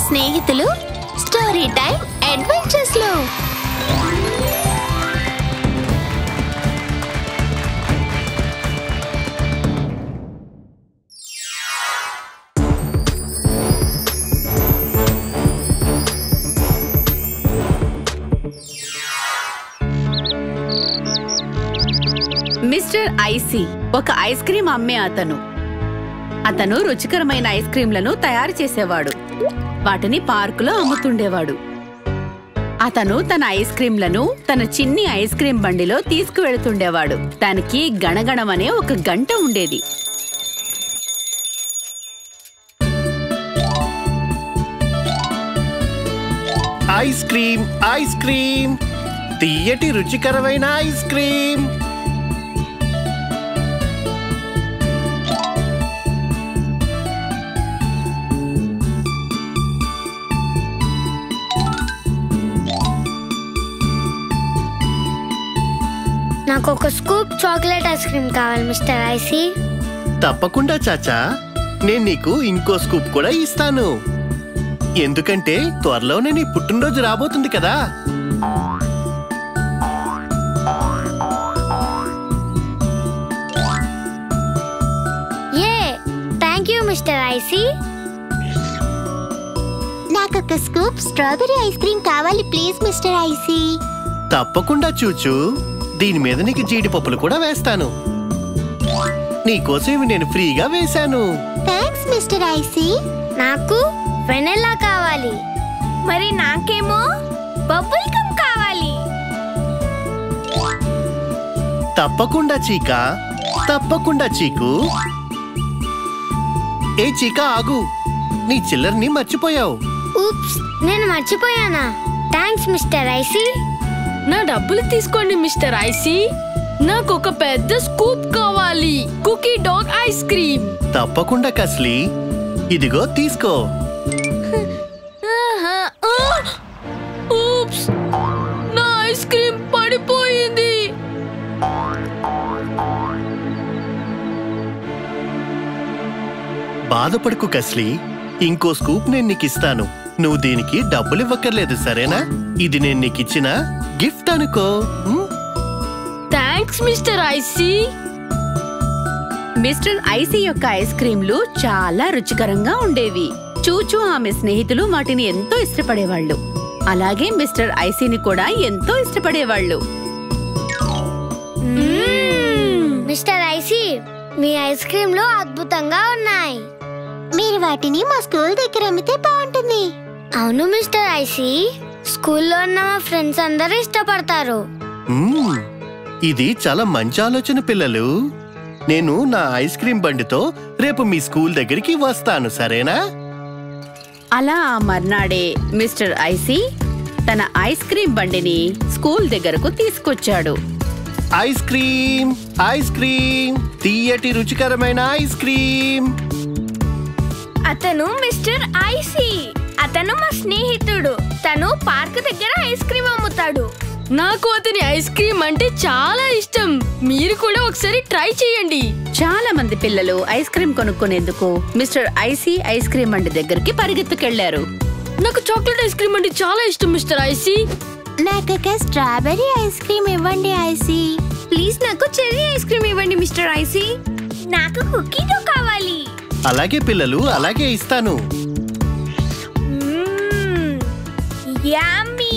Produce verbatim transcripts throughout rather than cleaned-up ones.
స్నేహితులు story time adventures లో. Mister Icy ఒక ఐస్ క్రీం అమ్మే అతను. అతను రుచికరమైన ఐస్ క్రీంలను తయారు చేసేవాడు. వాటిని పార్కులో అమ్ముతుండేవాడు. అతను తన ఐస్ క్రీంలను తన చిన్ని ఐస్ క్రీం బండిలో తీసుకువెళ్తుండేవాడు. దానికి గణగణమనే ఒక గంట ఉండేది. ఐస్ క్రీం ఐస్ క్రీం తీయటి రుచికరమైన ఐస్ క్రీం. నాకు ఒక స్కూప్ చాక్లెట్ ఐస్ క్రీమ్ కావాలి మిస్టర్ ఐసీ. తప్పకుండా చాచా, నేను నీకు ఇంకో స్కూప్ కూడా ఇస్తాను. ఎందుకంటే త్వరలోనే నీ పుట్టినరోజు రాబోతుంది కదా. ఏ థ్యాంక్ యూ మిస్టర్ ఐసీ. నాకు ఒక స్కూప్ స్ట్రాబెరీ ఐస్ క్రీం కావాలి ప్లీజ్ మిస్టర్ ఐసీ. తప్పకుండా చూచు, దీని మీద నీకు జీడిపప్పులు కూడా వేస్తాను. నీకోసం ఇవి నేను ఫ్రీగా వేశాను. Thanks mister Icy. నాకు వెనిల్లా కావాలి. మరి నాకేమో బబుల్ గమ్ కావాలి. తప్పకుండా చీకా, తప్పకుండా చీకు. ఏ చీకా ఆగు, నీ చిల్లర్ని మర్చిపోయావు. ఊప్స్, నేను మర్చిపోయానా? Thanks mister IC. నా డబ్బులు తీసుకోండి మిస్టర్ ఐసీ. నాకు ఒక పెద్ద స్కూప్ కావాలి, కుకీ డాగ్ ఐస్ క్రీం. తప్పకుండా కస్లీ, ఇదిగో తీసుకో. ఊప్స్, నా ఐస్ క్రీం పడిపోయింది. బాధపడకు కస్లీ, ఇంకో స్కూప్ నేను నీకు ఇస్తాను. నువ్వు దీనికి డబ్బులు ఇవ్వక్కర్లేదు, సరేనా? ఇది నేను నీకు ఇచ్చిన గిఫ్ట్ అనుకో. Thanks mister Icy. Mister Icy యొక్క ఐస్ క్రీంలు చాలా రుచికరంగా ఉండేవి. చూచూ ఆమె స్నేహితులు వాటిని ఎంతో ఇష్టపడేవాళ్లు. అలాగే మిస్టర్ ఐసీని కూడా ఎంతో ఇష్టపడేవాళ్లు. మిస్టర్ ఐసీ, మీ ఐస్ క్రీంలు అద్భుతంగా ఉన్నాయి. మీరు వాటిని మా స్కూల్ దగ్గర అమ్మితే బాగుంటుంది. అవును మిస్టర్ ఐసీ, స్కూల్లో ఉన్న మా ఫ్రెండ్స్ అందరూ ఇష్టపడతారు. మ్మ్, ఇది చాలా మంచి ఆలోచన పిల్లలు. నేను నా ఐస్ క్రీం బండితో రేపు మీ స్కూల్ దగ్గరికి వస్తాను, సరేనా? అలా ఆ మర్నాడే మిస్టర్ ఐసీ తన ఐస్ క్రీం బండిని స్కూల్ దగ్గరకు తీసుకొచ్చాడు. ఐస్ క్రీం ఐస్ క్రీం తీయటి రుచికరమైన ఐస్ క్రీం. అతను మిస్టర్ ఐసీ. అతను మా స్నేహితుడు. తను పార్క్ దగ్గర ఐస్ క్రీం అమ్ముతాడు. నాకు అతని ఐస్ క్రీం అంటే చాలా ఇష్టం. మీరు కూడా ఒకసారి ట్రై చేయండి. చాలా మంది పిల్లలు ఐస్ క్రీం కొనుక్కునేందుకు మిస్టర్ ఐసీ ఐస్ క్రీం బండి దగ్గరికి పరిగెత్తుకెళ్లారు. నాకు చాక్లెట్ ఐస్ క్రీం అంటే చాలా ఇష్టం మిస్టర్ ఐసీ. నాకు ఒక స్ట్రాబెరీ ఐస్ క్రీం ఇవ్వండి ఐసీ. ప్లీజ్ నాకు చెర్రీ ఐస్ క్రీం ఇవ్వండి మిస్టర్ ఐసీ. నాకు కుకీతో కావాలి. అలాగే పిల్లలు, అలాగే ఇస్తాను. యమ్మీ.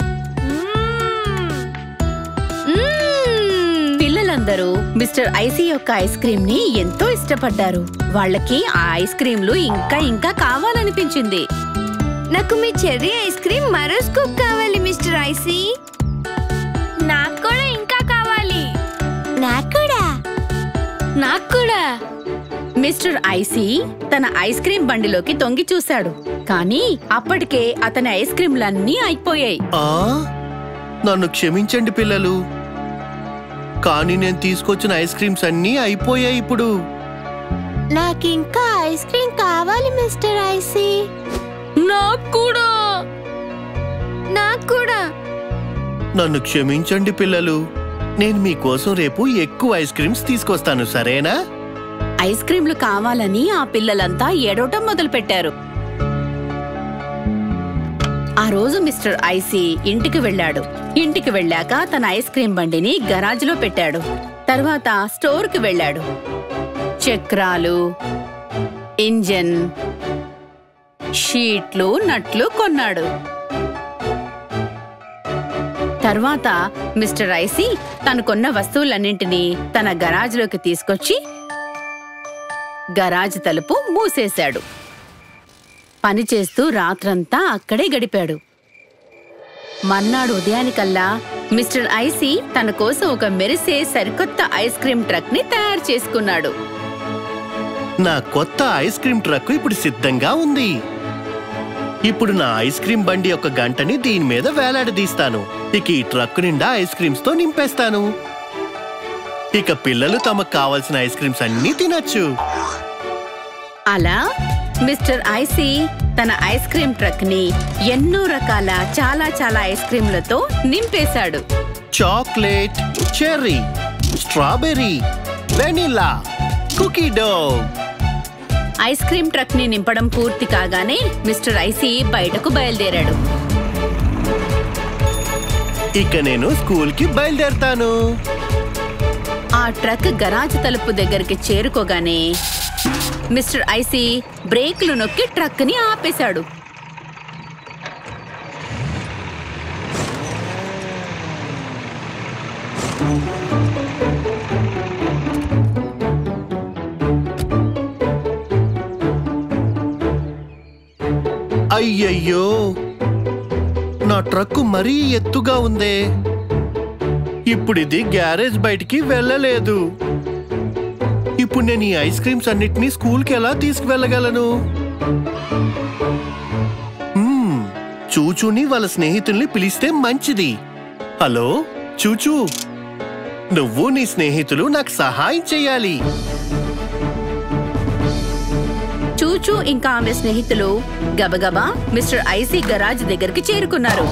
పిల్లలందరూ మిస్టర్ ఐసీ యొక్క ఐస్ క్రీం ని ఎంతో ఇష్టపడ్డారు. వాళ్ళకి ఆ ఐస్ క్రీంలు ఇంకా ఇంకా కావాలనిపించింది. నాకు మీ చెర్రీ ఐస్ క్రీం మరో స్కూప్ కావాలి మిస్టర్ ఐసీ. నాకు కూడా ఇంకా కావాలి. నాకు కూడా. నాకు కూడా. మిస్టర్ ఐసీ తన ఐస్ క్రీం బండిలోకి తొంగి చూశాడు. కానీ అప్పటికే అతని ఐస్ క్రీంలన్నీ అయిపోయాయి. ఆ నన్ను క్షమించండి పిల్లలు, కానీ నేను తీసుకొచ్చిన ఐస్ క్రీమ్స్ అన్నీ అయిపోయాయి ఇప్పుడు. నాకు ఇంకా ఐస్ క్రీం కావాలి మిస్టర్ ఐసీ. నాకు కూడా. నాకు కూడా. నన్ను క్షమించండి పిల్లలు, నేను మీకోసం రేపు ఎక్కువ ఐస్ క్రీమ్స్ తీసుకొస్తాను, సరేనా? ఐస్ క్రీంలు కావాలని ఆ పిల్లలంతా ఏడవటం మొదలుపెట్టారు. ఆ రోజు మిస్టర్ ఐసీ ఇంటికి వెళ్ళాడు. ఇంటికి వెళ్ళాక తన ఐస్ క్రీం బండిని గరాజ్లో పెట్టాడు. తర్వాత స్టోర్కి వెళ్ళాడు. చక్రాలు, ఇంజన్, షీట్లు, నట్లు కొన్నాడు. తర్వాత మిస్టర్ ఐసీ తను కొన్న వస్తువులన్నింటినీ తన గరాజ్లోకి తీసుకొచ్చి గరాజ్ తలుపు మూసేశాడు. పనిచేస్తూ రాత్రంతా అక్కడే గడిపాడు. మర్నాడు ఉదయానికల్లా మిస్టర్ ఐసీ తన కోసం ఒక మెరిసే సరికొత్త ఐస్ క్రీం ట్రక్ ని తయారు చేసుకున్నాడు. నా కొత్త ఐస్ క్రీం ట్రక్ ఇప్పుడు సిద్ధంగా ఉంది. ఇప్పుడు నా ఐస్ క్రీం బండి యొక్క గంటని దీని మీద వేలాడదీస్తాను. ఇక ఈ ట్రక్ నిండా ఐస్ క్రీమ్స్ తో నింపేస్తాను. ఇక పిల్లలు తమకు కావలసిన ఐస్ క్రీమ్స్ అన్నీ తినచ్చు. అలా మిస్టర్ ఐసీ తన ఐస్ క్రీం ట్రక్ ని ఎన్నో రకాల చాలా చాలా ఐస్ క్రీంలతో నింపేశాడు. Chocolate, cherry, strawberry, vanilla, cookie dough. Ice cream truck ని నింపడం పూర్తి కాగానే మిస్టర్ ఐసీ బయటకు బయలుదేరాడు. ఇక నేను స్కూల్ కి బయలుదేరతాను. ఆ ట్రక్ గరాజ్ తలుపు దగ్గరికి చేరుకోగానే మిస్టర్ ఐసీ బ్రేకులు నొక్కి ట్రక్ ని ఆపేశాడు. అయ్యయ్యో, నా ట్రక్ మరీ ఎత్తుగా ఉందే. ఇప్పుడు ఇది గ్యారేజ్ బయటికి వెళ్ళలేదు. ఇప్పుడు నేను ఈ ఐస్ క్రీమ్స్ అన్నిటినీ స్కూల్కి ఎలా తీసుకువెళ్ళగలను? మ్మ్, చూచూని వాళ్ళ స్నేహితుల్ని పిలిస్తే మంచిది. హలో చూచూ, నువ్వు నీ స్నేహితులు నాకు సహాయం చెయ్యాలి. చూచూ ఇంకా ఆమె స్నేహితులు గబగబా మిస్టర్ ఐసీ గరాజ్ దగ్గరికి చేరుకున్నారు.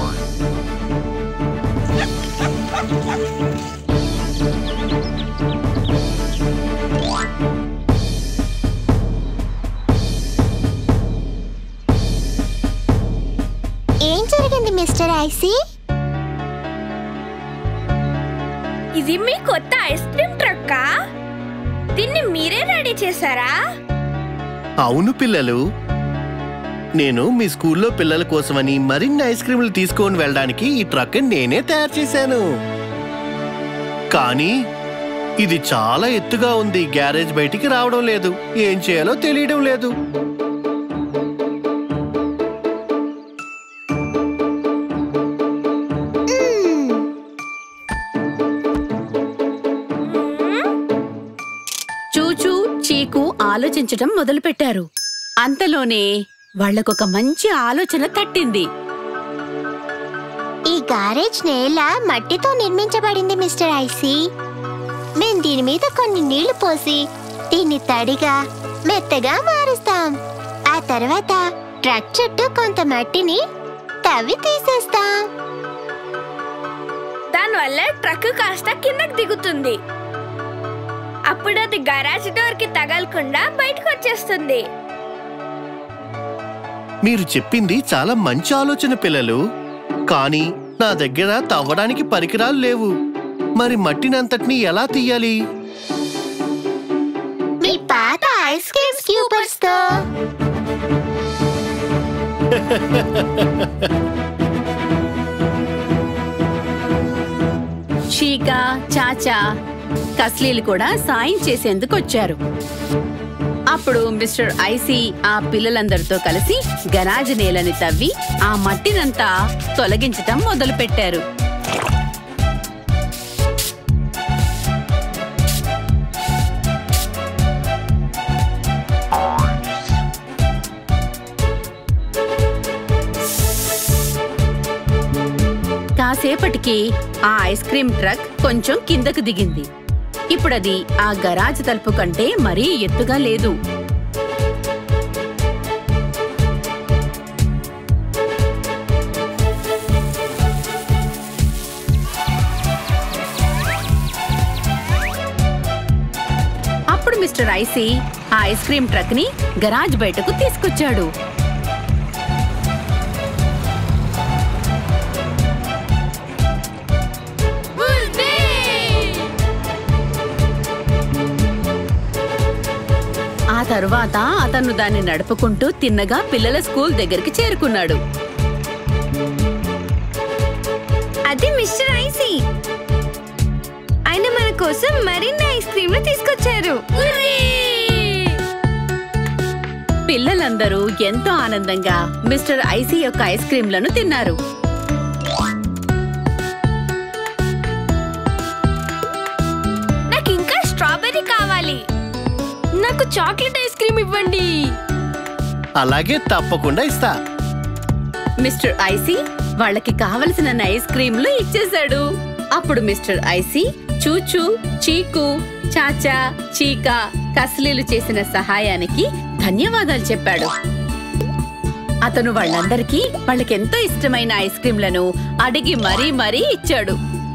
ఏం జరిగింది మిస్టర్ ఐసీ? ఇది మీ కొత్త ఐస్ క్రీం ట్రక్కా? దీన్ని మీరే రెడీ చేశారా? అవును పిల్లలు, నేను మీ స్కూల్లో పిల్లల కోసమని మరిన్ని ఐస్ క్రీములు తీసుకొని వెళ్ళడానికి ఈ ట్రక్ నేనే తయారు చేశాను. కానీ ఇది చాలా ఎత్తుగా ఉంది. గ్యారేజ్ బయటికి రావడం లేదు. ఏం చేయాలో తెలియడం లేదు. చూచూ, చీకు ఆలోచించటం మొదలుపెట్టారు. అంతలోనే వాళ్లకొక మంచి ఆలోచన తట్టింది. ఈ గారేజ్ నేల మట్టితో నిర్మించబడింది మిస్టర్ ఐసీ. మేం దీని మీద కొన్ని నీళ్లు పోసి దీన్ని తడిగా మెత్తగా మారుస్తాం. ఆ తర్వాత ట్రక్ చుట్టూ కొంత మట్టిని తవ్వి తీసేస్తాం. దానివల్ల ట్రక్ కాస్త కిందకి దిగుతుంది. అప్పుడు అది గరాజ్ డోర్ కి తగలకుండా బయటకు వచ్చేస్తుంది. మీరు చెప్పింది చాలా మంచి ఆలోచన పిల్లలు. కానీ నా దగ్గర తవ్వడానికి పరికరాలు లేవు. మరి మట్టినంతటిని ఎలా తీయాలి? మీ పాత ఐస్ క్రీమ్ స్కూపర్స్ తో. చీకా, చాచా, కస్లీలు కూడా సాయం చేసేందుకు వచ్చారు. అప్పుడు మిస్టర్ ఐసీ ఆ పిల్లలందరితో కలిసి గరాజ్ నేలని తవ్వి ఆ మట్టినంతా తొలగించటం మొదలుపెట్టారు. కాసేపటికి ఆ ఐస్ క్రీం ట్రక్ కొంచెం కిందకు దిగింది. ఇప్పుడది ఆ గరాజ్ తలుపు కంటే మరీ ఎత్తుగా లేదు. అప్పుడు మిస్టర్ ఐసీ ఆ ఐస్ క్రీం ట్రక్ ని గరాజ్ బయటకు తీసుకొచ్చాడు. తరువాత అతను దాన్ని నడుపుకుంటూ తిన్నగా పిల్లల స్కూల్ దగ్గరికి చేరుకున్నాడు. అది మిస్టర్ ఐసీ. ఆయన మన కోసం మరిన్ని ఐస్ క్రీమ్లు తీసుకొచ్చారు. పిల్లలందరూ ఎంతో ఆనందంగా మిస్టర్ ఐసీ యొక్క ఐస్ క్రీంలను తిన్నారు. నాకు ఇంకా స్ట్రాబెర్రీ కావాలి. నాకు చాక్లెట్ ఐస్ క్రీమ్ ఇవ్వండి. అలాగే, తప్పకుండా ఇస్తా. మిస్టర్ ఐసీ వాళ్ళకి కావలసిన ఐస్ క్రీంలు ఇచ్చేశాడు. అప్పుడు మిస్టర్ ఐసీ చూచూ, చీకు, చాచా, చీకా, కస్లీలు చేసిన సహాయానికి ధన్యవాదాలు చెప్పాడు. అతను వాళ్ళందరికీ వాళ్ళకెంతో ఇష్టమైన ఐస్ క్రీంలను అడిగి మరీ మరీ ఇచ్చాడు.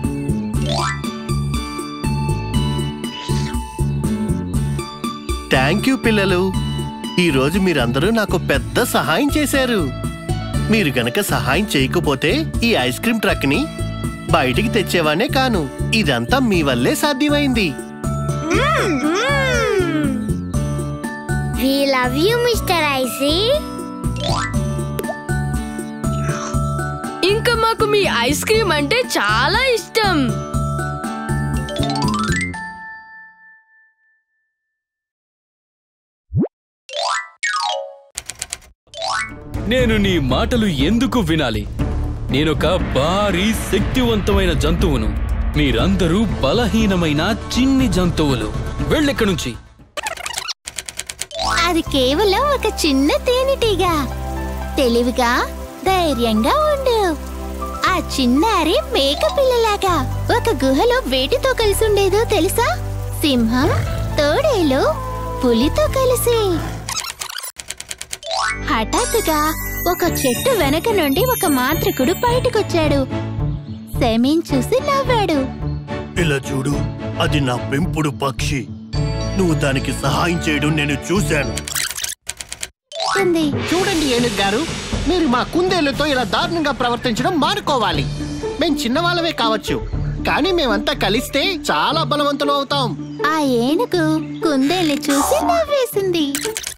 థ్యాంక్ యూ పిల్లలు. ఈరోజు మీరందరూ నాకు పెద్ద సహాయం చేశారు. మీరు గనక సహాయం చేయకపోతే ఈ ఐస్ క్రీం ట్రక్ ని బయటికి తెచ్చేవానే కాను. ఇదంతా మీ వల్లే సాధ్యమైంది. We love you, mister Icy. ఇంకా మాకు మీ ఐస్ క్రీమ్ అంటే చాలా ఇష్టం. నేను నీ మాటలు ఎందుకు వినాలి? నేనొక భారీ శక్తివంతమైన జంతువును. మీరందరూ బలహీనమైన చిన్ని జంతువులు. వెళ్ళెక్కడి నుంచి. అది కేవలం ఒక చిన్న తేనెటీగ. తెలివిగా, ధైర్యంగా ఉండు. ఆ చిన్నారి మేక పిల్లలాగా ఒక గుహలో వేటితో కలిసి ఉండేదో తెలుసా? సింహం, తోడేలు, పులితో కలిసి. హఠాత్తుగా ఒక చెట్టు వెనక నుండి ఒక మాంత్రికుడు బయటకొచ్చాడు. సెమీన్ చూసి నవ్వాడు. ఇలా చూడు, అది నా పెంపుడు పక్షి. నువ్వు దానికి సహాయం చేయడం నేను చూశాను. చూడండి ఏనుగు గారు, మీరు మా కుందేళ్లతో ఇలా దారుణంగా ప్రవర్తించడం మానుకోవాలి. మేం చిన్నవాళ్ళమే కావచ్చు, కానీ మేమంతా కలిస్తే చాలా బలవంతులు అవుతాం. ఆ ఏనుగు కుందేల్ని చూసి నవ్వేసింది.